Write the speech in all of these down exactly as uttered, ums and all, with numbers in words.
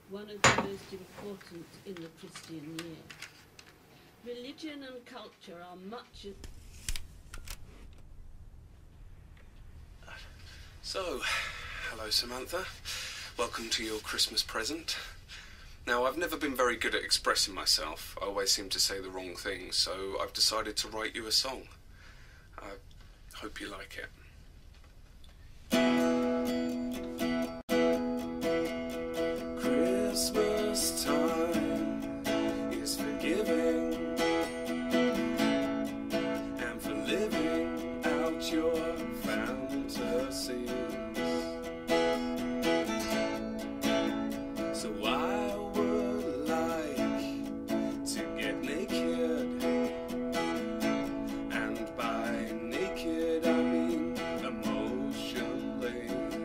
one of the most important in the Christian year. Religion and culture are much... So, hello Samantha. Welcome to your Christmas present. Now, I've never been very good at expressing myself. I always seem to say the wrong things, so I've decided to write you a song. I hope you like it. Christmas time is for giving and for living out your fantasies. So I would like to get naked, and by naked I mean emotionally.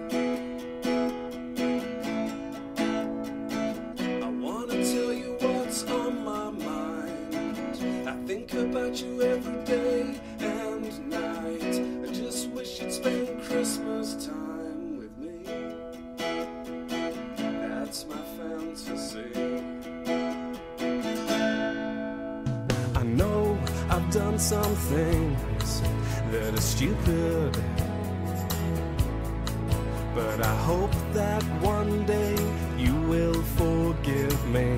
I want to tell you what's on my mind. I think about you every day and night. I just wish you'd spend Christmas time with me. That's my fantasy. I know I've done some things that are stupid, but I hope that one day you will forgive me.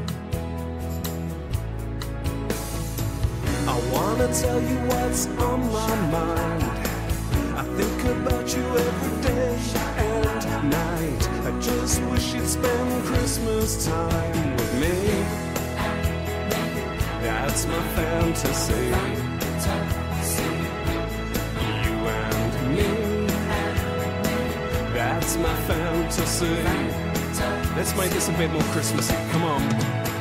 I wanna tell you what's on my mind. I think about you every day and night. I just wish you'd spend Christmas time with me. That's my fantasy. You and me. That's my fantasy. Let's make this a bit more Christmassy. Come on.